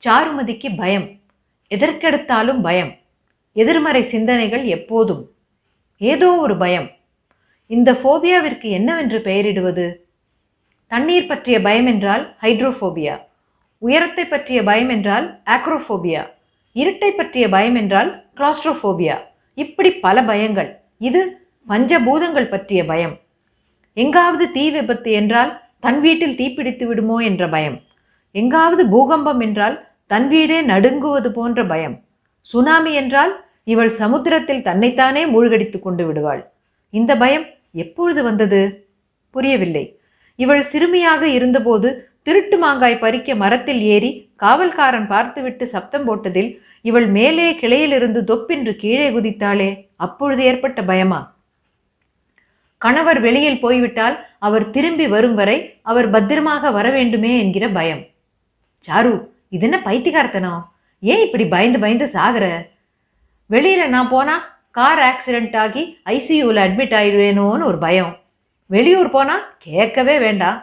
சாருமதிக்கு பயம். எதற்கெடுத்தாலும் பயம். எதிர்மறை சிந்தனைகள் எப்போதும். ஏதோ ஒரு பயம். இந்த ஃபோபியாவிற்கு என்னவென்று பெயரிடுவது? தண்ணீர் பற்றிய பயம் என்றால் ஹைட்ரோஃபோபியா. உயரத்தை பற்றிய பயம் என்றால் ஆக்ரோஃபோபியா. இருட்டை பற்றிய பயம் என்றால் கிளாஸ்ட்ரோஃபோபியா. இப்படி பல பயங்கள். இது பஞ்சபூதங்கள் பற்றிய பயம். எங்காவது தீ விபத்து என்றால் தன் வீட்டில் தீப்பிடித்து விடுமோ என்ற பயம். எங்காவது பூகம்பம் என்றால் தன் வீடே நடுங்குவது போன்ற பயம். சுனாமி என்றால் இவள் சமுத்திரத்தில் தன்னைத்தானே மூழ்கடித்து கொண்டு விடுவாள். இந்த பயம் எப்பொழுது வந்தது? புரியவில்லை. இவள் சிறுமியாக இருந்தபோது திருட்டு மாங்காய் பறிக்க மரத்தில் ஏறி காவல்காரன் பார்த்துவிட்டு சப்தம் போட்டதில் இவள் மேலே கிளையிலிருந்து தொப்பென்று கீழே குதித்தாளே, அப்பொழுது ஏற்பட்ட பயமா? கணவர் வெளியில் போய்விட்டால் அவர் திரும்பி வரும் வரை அவர் பத்திரமாக வர வேண்டுமே என்கிற பயம். சாரு, இது என்ன பைத்தியக்காரத்தனம்? ஏன் இப்படி பயந்து பயந்து சாகுற? வெளியில நான் போனா கார் ஆக்சிடென்ட் ஆகி ஐசியூவில் அட்மிட் ஆயிடுவேனோன்னு ஒரு பயம். வெளியூர் போனா கேட்கவே வேண்டாம்.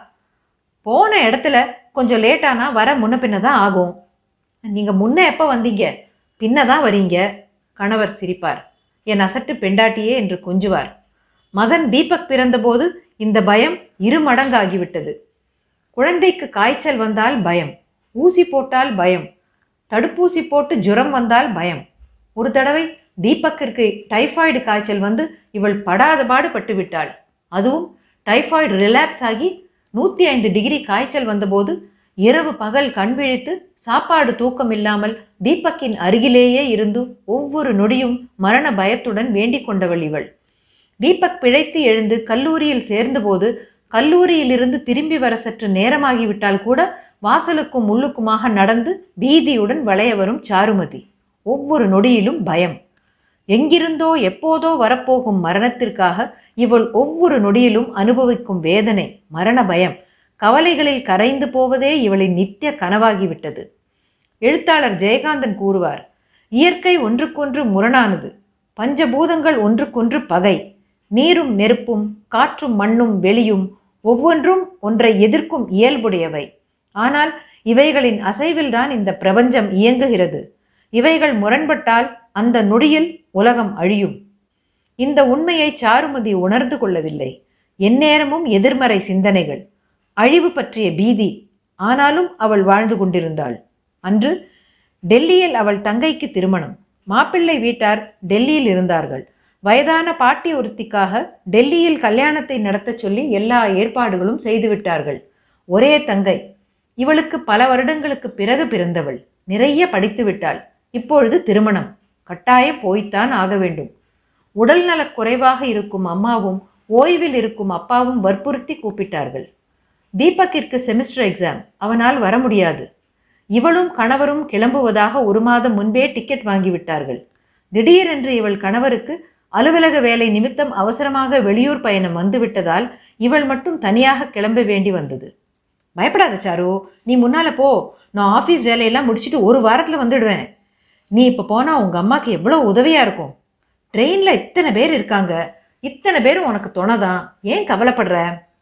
போன இடத்துல கொஞ்சம் லேட்டானா வர முன்ன பின்ன தான் ஆகும். நீங்க முன்ன எப்போ வந்தீங்க? பின்னதான் வரீங்க. கணவர் சிரிப்பார். என் அசட்டு பெண்டாட்டியே என்று கொஞ்சுவார். மகன் தீபக் பிறந்தபோது இந்த பயம் 2 மடங்காகிவிட்டது. குழந்தைக்கு காய்ச்சல் வந்தால் பயம், ஊசி போட்டால் பயம், தடுப்பூசி போட்டு ஜுரம் வந்தால் பயம். ஒரு தடவை தீபக்கிற்கு டைஃபாய்டு காய்ச்சல் வந்து இவள் படாத பாடு பட்டு விட்டாள். அதுவும் டைஃபாய்டு ரிலாப்ஸ் ஆகி 105 டிகிரி காய்ச்சல் வந்தபோது இரவு பகல் கண் விழித்து சாப்பாடு தூக்கம் இல்லாமல் தீபக்கின் அருகிலேயே இருந்து ஒவ்வொரு நொடியும் மரண பயத்துடன் வேண்டிக் கொண்டவள் இவள். தீபக் பிழைத்து எழுந்து கல்லூரியில் சேர்ந்தபோது கல்லூரியிலிருந்து திரும்பி வர சற்று நேரமாகிவிட்டால் கூட வாசலுக்கும் உள்ளுக்குமாக நடந்து பீதியுடன் வளைய வரும் சாருமதி. ஒவ்வொரு நொடியிலும் பயம். எங்கிருந்தோ எப்போதோ வரப்போகும் மரணத்திற்காக இவள் ஒவ்வொரு நொடியிலும் அனுபவிக்கும் வேதனை, மரண பயம், கவலைகளில் கரைந்து போவதே இவளின் நித்திய கனவாகிவிட்டது. எழுத்தாளர் ஜெயகாந்தன் கூறுவார், இயற்கை ஒன்றுக்கொன்று முரணானது. பஞ்சபூதங்கள் ஒன்றுக்கொன்று பகை. நீரும் நெருப்பும் காற்றும் மண்ணும் வெளியும் ஒவ்வொன்றும் ஒன்றை எதிர்க்கும் இயல்புடையவை. ஆனால் இவைகளின் அசைவில்தான் இந்த பிரபஞ்சம் இயங்குகிறது. இவைகள் முரண்பட்டால் அந்த நொடியில் உலகம் அழியும். இந்த உண்மையை சாருமதி உணர்ந்து கொள்ளவில்லை. எந்நேரமும் எதிர்மறை சிந்தனைகள், அழிவு பற்றிய பீதி. ஆனாலும் அவள் வாழ்ந்து கொண்டிருந்தாள். அன்று டெல்லியில் அவள் தங்கைக்கு திருமணம். மாப்பிள்ளை வீட்டார் டெல்லியில் இருந்தார்கள். வயதான பாட்டி ஒருத்திக்காக டெல்லியில் கல்யாணத்தை நடத்த சொல்லி எல்லா ஏற்பாடுகளும் செய்துவிட்டார்கள். ஒரே தங்கை. இவளுக்கு பல வருடங்களுக்கு பிறகு பிறந்தவள். நிறைய படித்து விட்டாள். இப்பொழுது திருமணம். கட்டாயம் போய்த்தான் ஆக வேண்டும். உடல் நலக் குறைவாக இருக்கும் அம்மாவும் ஓய்வில் இருக்கும் அப்பாவும் வற்புறுத்தி கூப்பிட்டார்கள். தீபக்கிற்கு செமிஸ்டர் எக்ஸாம். அவனால் வர முடியாது. இவளும் கணவரும் கிளம்புவதாக 1 மாதம் முன்பே டிக்கெட் வாங்கிவிட்டார்கள். திடீரென்று இவள் கணவருக்கு அலுவலக வேலை நிமித்தம் அவசரமாக வெளியூர் பயணம் வந்துவிட்டதால் இவள் மட்டும் தனியாக கிளம்ப வேண்டி வந்தது. பயப்படாத சாரு, நீ முன்னால போ. நான் ஆஃபீஸ் வேலையெல்லாம் முடிச்சுட்டு 1 வாரத்தில் வந்துடுவேன். நீ இப்போ போனால் உங்கள் அம்மாவுக்கு எவ்வளோ உதவியாக இருக்கும். ட்ரெயினில் இத்தனை பேர் இருக்காங்க. இத்தனை பேரும் உனக்கு துணைதான். ஏன் கவலைப்படுற?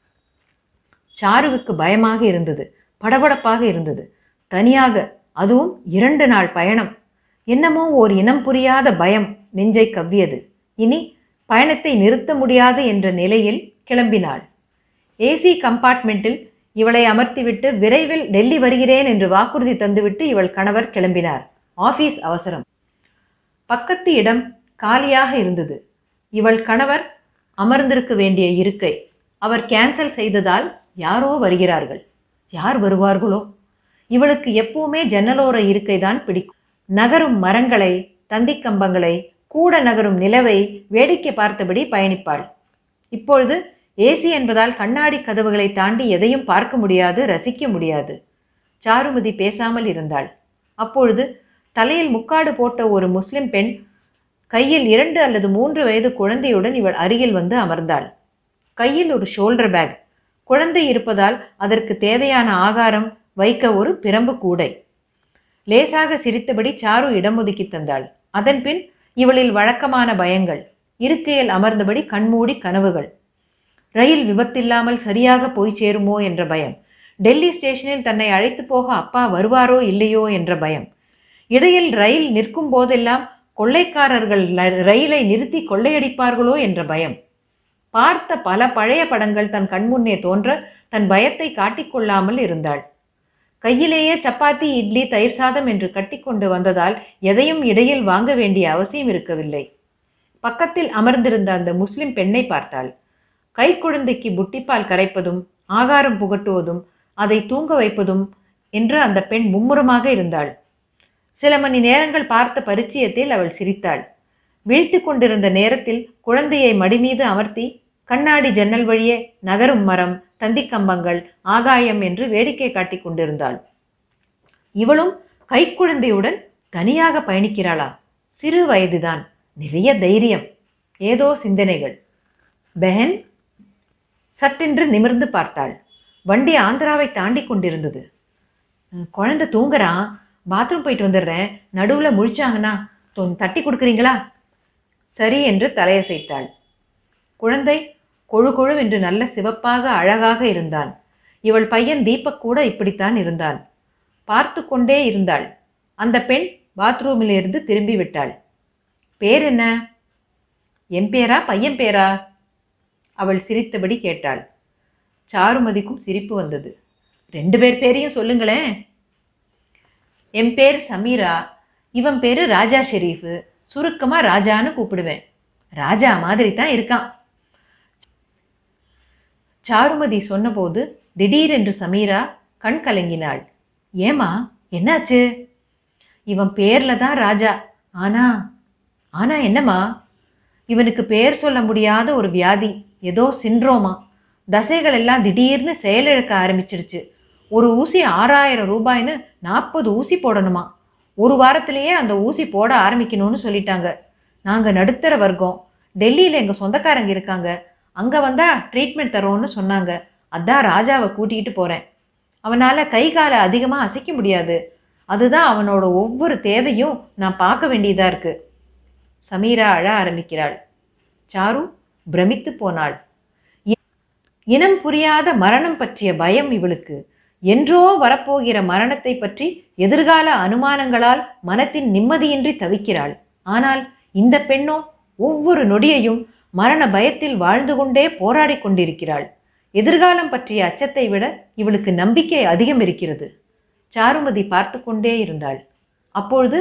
சாருவுக்கு பயமாக இருந்தது. படபடப்பாக இருந்தது. தனியாக, அதுவும் 2 நாள் பயணம். என்னமோ ஓர் இனம் புரியாத பயம் நெஞ்சை கவ்வியது. இனி பயணத்தை நிறுத்த முடியாது என்ற நிலையில் கிளம்பினாள். ஏசி கம்பார்ட்மெண்ட்டில் இவளை அமர்த்திவிட்டு விரைவில் டெல்லி வருகிறேன் என்று வாக்குறுதி தந்துவிட்டு இவள் கணவர் கிளம்பினார். ஆஃபீஸ் அவசரம். பக்கத்து இடம் காலியாக இருந்தது. இவள் கணவர் அமர்ந்திருக்க வேண்டிய இருக்கை அவர் கேன்சல் செய்ததால் யாரோ வருகிறார்கள். யார் வருவார்களோ? இவளுக்கு எப்பவுமே ஜன்னலோர இருக்கைதான் பிடிக்கும். நகரும் மரங்களை, தந்திக்கம்பங்களை, கூட நகரும் நிலவை வேடிக்கை பார்த்தபடி பயணிப்பாள். இப்பொழுது ஏசி என்பதால் கண்ணாடி கதவுகளை தாண்டி எதையும் பார்க்க முடியாது, ரசிக்க முடியாது. சாருமதி பேசாமல் இருந்தாள். அப்பொழுது தலையில் முக்காடு போட்ட ஒரு முஸ்லிம் பெண் கையில் 2 அல்லது 3 வயது குழந்தையுடன் இவள் அருகில் வந்து அமர்ந்தாள். கையில் ஒரு ஷோல்டர் பேக். குழந்தை இருப்பதால் அதற்கு தேவையான ஆகாரம் வைக்க ஒரு பிரம்பு கூடை. லேசாக சிரித்தபடி சாரு இடம் ஒதுக்கி தந்தாள். அதன்பின் இவளில் வழக்கமான பயங்கள். இருக்கையில் அமர்ந்தபடி கண்மூடி கனவுகள். ரயில் விபத்தில்லாமல் சரியாக போய் சேருமோ என்ற பயம். டெல்லி ஸ்டேஷனில் தன்னை அழைத்து போக அப்பா வருவாரோ இல்லையோ என்ற பயம். இடையில் ரயில் நிற்கும் போதெல்லாம் கொள்ளைக்காரர்கள் ரயிலை நிறுத்தி கொள்ளையடிப்பார்களோ என்ற பயம். பார்த்த பல பழைய படங்கள் தன் கண்முன்னே தோன்ற தன் பயத்தை காட்டிக்கொள்ளாமல் இருந்தாள். கையிலேயே சப்பாத்தி, இட்லி, தயிர் சாதம் என்று கட்டிக்கொண்டு வந்ததால் எதையும் இடையில் வாங்க வேண்டிய அவசியம் இருக்கவில்லை. பக்கத்தில் அமர்ந்திருந்த அந்த முஸ்லிம் பெண்ணை பார்த்தாள். கைக்குழந்தைக்கு புட்டிப்பால் கரைப்பதும் ஆகாரம் புகட்டுவதும் அதை தூங்க வைப்பதும் என்று அந்த பெண் மும்முரமாக இருந்தாள். சில மணி நேரங்கள் பார்த்த பரிச்சயத்தில் அவள் சிரித்தாள். விழித்து கொண்டிருந்த நேரத்தில் குழந்தையை மடிமீது அமர்த்தி கண்ணாடி ஜன்னல் வழியே நகரும் மரம், தந்திக்கம்பங்கள், ஆகாயம் என்று வேடிக்கை காட்டி கொண்டிருந்தாள். இவளும் கைக்குழந்தையுடன் தனியாக பயணிக்கிறாளா? சிறு வயதுதான், நிறைய தைரியம், ஏதோ சிந்தனைகள். பெஹன் சட்டென்று நிமிர்ந்து பார்த்தாள். வண்டி ஆந்திராவை தாண்டி கொண்டிருந்தது. குழந்தை தூங்குறான், பாத்ரூம் போயிட்டு வந்துடுறேன், நடுவில் முழிச்சாங்கன்னா தட்டி கொடுக்குறீங்களா? சரி என்று தலையசைத்தாள். குழந்தை கொழு கொழு என்று நல்ல சிவப்பாக அழகாக இருந்தான். இவள் பையன் தீபக் கூட இப்படித்தான் இருந்தான். பார்த்து கொண்டே இருந்தாள். அந்த பெண் பாத்ரூமிலிருந்து திரும்பி விட்டாள். பேர் என்ன? என் பேரா பையன் பேரா? அவள் சிரித்தபடி கேட்டாள். சாருமதிக்கும் சிரிப்பு வந்தது. 2 பேர் பேரையும் சொல்லுங்களேன். என் பேர் சமீரா, இவன் பேரு ராஜா ஷெரீஃபு. சுருக்கமாக ராஜான்னு கூப்பிடுவேன். ராஜா மாதிரி தான் இருக்கான். சாருமதி சொன்னபோது திடீரென்று சமீரா கண் கலங்கினாள். ஏமா, என்னாச்சு? இவன் பேர்ல தான் ராஜா. ஆனா என்னம்மா? இவனுக்கு பேர் சொல்ல முடியாத ஒரு வியாதி, ஏதோ சிண்ட்ரோமா. தசைகள் எல்லாம் திடீர்னு செயலிழக்க ஆரம்பிச்சிடுச்சு. ஒரு ஊசி 6000 ரூபாய்னு 40 ஊசி போடணுமா. ஒரு வாரத்திலேயே அந்த ஊசி போட ஆரம்பிக்கணும்னு சொல்லிட்டாங்க. நாங்கள் நடுத்தர வர்க்கம். டெல்லியில் எங்கள் சொந்தக்காரங்க இருக்காங்க. அங்கே வந்தால் ட்ரீட்மெண்ட் தரோன்னு சொன்னாங்க. அதான் ராஜாவை கூட்டிகிட்டு போகிறேன். அவனால் கை காலை அதிகமாக அசைக்க முடியாது. அதுதான் அவனோட ஒவ்வொரு தேவையும் நான் பார்க்க வேண்டியதாக இருக்குது. சமீரா அழ ஆரம்பிக்கிறாள். சாரு பிரமித்து போனாள். இனம் புரியாத மரணம் பற்றிய பயம் இவளுக்கு. என்றோ வரப்போகிற மரணத்தை பற்றி எதிர்கால அனுமானங்களால் மனத்தின் நிம்மதியின்றி தவிக்கிறாள். ஆனால் இந்த பெண்ணோ ஒவ்வொரு நொடியையும் மரண பயத்தில் வாழ்ந்து கொண்டே போராடி கொண்டிருக்கிறாள். எதிர்காலம் பற்றிய அச்சத்தை விட இவளுக்கு நம்பிக்கை அதிகம் இருக்கிறது. சாருமதி பார்த்து கொண்டே இருந்தாள். அப்பொழுது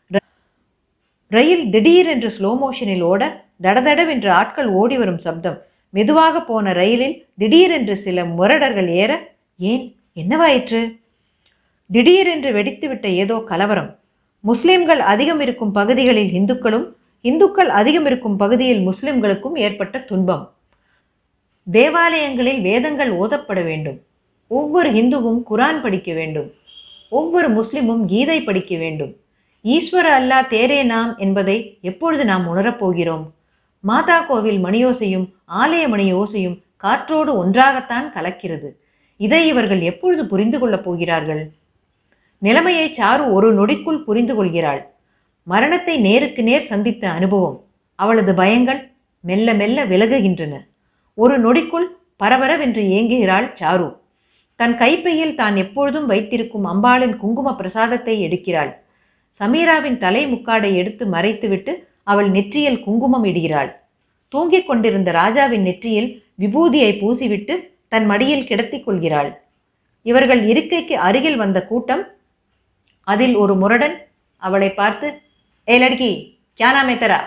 ரயில் திடீரென்று ஸ்லோ மோஷனில் ஓட தடதடவென்று ஆட்கள் ஓடி வரும் சப்தம். மெதுவாக போன ரயிலில் திடீரென்று சில முரடர்கள் ஏற, ஏன், என்னவாயிற்று? திடீரென்று வெடித்துவிட்ட ஏதோ கலவரம். முஸ்லிம்கள் அதிகம் இருக்கும் பகுதிகளில் இந்துக்களும், இந்துக்கள் அதிகம் இருக்கும் பகுதியில் முஸ்லிம்களுக்கும் ஏற்பட்ட துன்பம். தேவாலயங்களில் வேதங்கள் ஓதப்பட வேண்டும். ஒவ்வொரு இந்துவும் குரான் படிக்க வேண்டும். ஒவ்வொரு முஸ்லிமும் கீதை படிக்க வேண்டும். ஈஸ்வர அல்லா தேரே நாம் என்பதை எப்பொழுது நாம் உணரப்போகிறோம்? மாதா கோவில் மணியோசையும் ஆலய மணியோசையும் காற்றோடு ஒன்றாகத்தான் கலக்கிறது. இதை இவர்கள் எப்பொழுது புரிந்து கொள்ளப் போகிறார்கள்? நிலைமையை சாரு ஒரு நொடிக்குள் புரிந்து கொள்கிறாள். மரணத்தை நேருக்கு நேர் சந்தித்த அனுபவம். அவளது பயங்கள் மெல்ல மெல்ல விலகுகின்றன. ஒரு நொடிக்குள் பரபரவென்று ஏங்குகிறாள் சாரு. தன் கைப்பையில் தான் எப்பொழுதும் வைத்திருக்கும் அம்பாளின் குங்கும பிரசாதத்தை எடுக்கிறாள். சமீராவின் தலை முக்காடை எடுத்து மறைத்துவிட்டு அவள் நெற்றியில் குங்குமம் இடுகிறாள். தூங்கிக் கொண்டிருந்த ராஜாவின் நெற்றியில் விபூதியை பூசிவிட்டு தன் மடியில் கிடத்திக் கொள்கிறாள். இவர்கள் இருக்கைக்கு அருகில் வந்த கூட்டம். அதில் ஒரு முரடன் அவளை பார்த்து, ஏ லட்கி, கியா நாம் ஹை தெரா?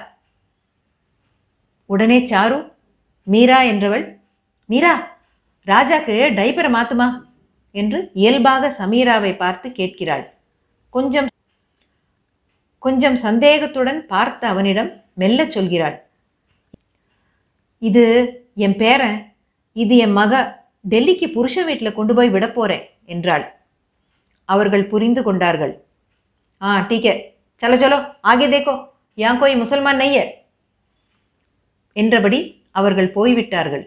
உடனே சாரு, மீரா என்றவள், மீரா, ராஜாக்கு டைப்பரை மாத்துமா என்று இயல்பாக சமீராவை பார்த்து கேட்கிறாள். கொஞ்சம் சந்தேகத்துடன் பார்த்த அவனிடம் மெல்ல சொல்கிறாள், இது என் பேரன், இது என் மக, டெல்லிக்கு புருஷன் வீட்டில் கொண்டு போய் விட போறேன் என்றாள். அவர்கள் புரிந்து கொண்டார்கள். டீக்கே, சலோ சலோ ஆகே தேக்கோ, யான் கோய் முசல்மான் நைய என்றபடி அவர்கள் போய்விட்டார்கள்.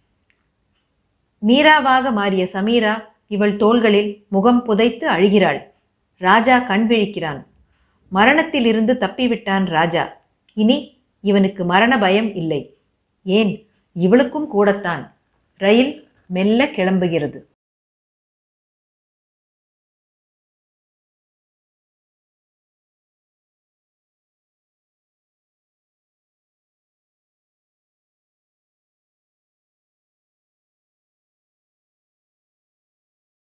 மீராவாக மாறிய சமீரா இவள் தோள்களில் முகம் புதைத்து அழுகிறாள். ராஜா கண் விழிக்கிறான். மரணத்திலிருந்து தப்பிவிட்டான் ராஜா. இனி இவனுக்கு மரண பயம் இல்லை. ஏன், இவளுக்கும் கூடத்தான். ரயில் மெல்ல கிளம்புகிறது.